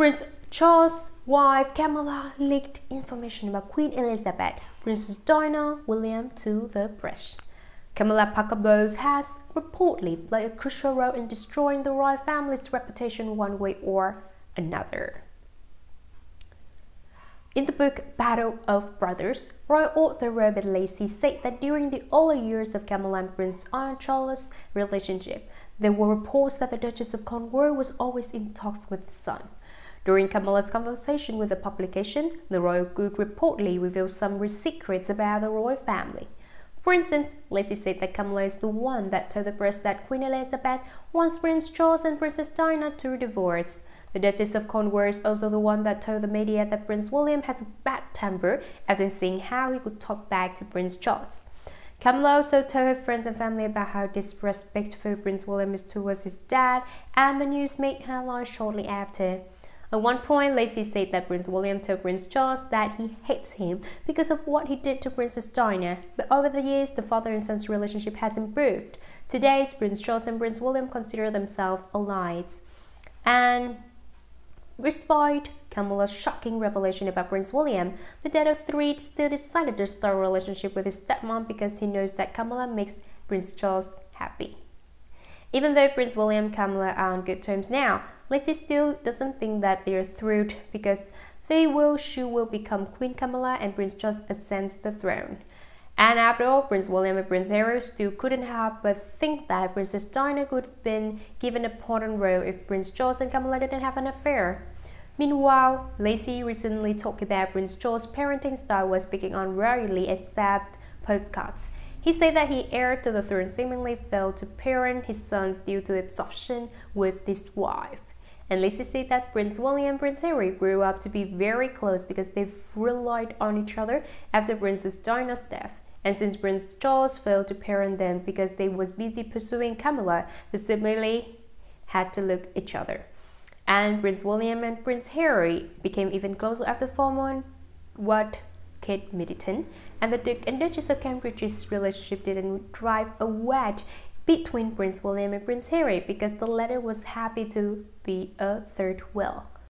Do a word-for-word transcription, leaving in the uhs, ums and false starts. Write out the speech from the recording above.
Prince Charles' wife Camilla leaked information about Queen Elizabeth, Princess Diana, William to the press. Camilla Parker Bowles has reportedly played a crucial role in destroying the royal family's reputation one way or another. In the book Battle of Brothers, royal author Robert Lacey said that during the early years of Camilla and Prince Charles' relationship, there were reports that the Duchess of Cornwall was always in talks with his son. During Camilla's conversation with the publication, the royal good reportedly revealed some secrets about the royal family. For instance, Lacey said that Camilla is the one that told the press that Queen Elizabeth wants Prince Charles and Princess Diana to divorce. The Duchess of Cornwall is also the one that told the media that Prince William has a bad temper, as in seeing how he could talk back to Prince Charles. Camilla also told her friends and family about how disrespectful Prince William is towards his dad, and the news made headlines shortly after. At one point, Lacey said that Prince William told Prince Charles that he hates him because of what he did to Princess Diana, but over the years, the father and son's relationship has improved. Today, Prince Charles and Prince William consider themselves allies. And despite Camilla's shocking revelation about Prince William, the dad of three still decided to start a relationship with his stepmom because he knows that Camilla makes Prince Charles happy. Even though Prince William and Camilla are on good terms now, Lacey still doesn't think that they're thrilled because they will she will become Queen Camilla and Prince Charles ascends the throne. And after all, Prince William and Prince Harry still couldn't help but think that Princess Diana could have been given a important role if Prince Charles and Camilla didn't have an affair. Meanwhile, Lacey recently talked about Prince Charles' parenting style was speaking on rarely accept postcards. He said that he heir to the throne seemingly failed to parent his sons due to obsession with his wife. And Lacey said that Prince William and Prince Harry grew up to be very close because they relied on each other after Princess Diana's death. And since Prince Charles failed to parent them because they was busy pursuing Camilla, they seemingly had to look at each other. And Prince William and Prince Harry became even closer after forming what Kate Middleton and the Duke and Duchess of Cambridge's relationship didn't drive a wedge between Prince William and Prince Harry because the latter was happy to be a third wheel.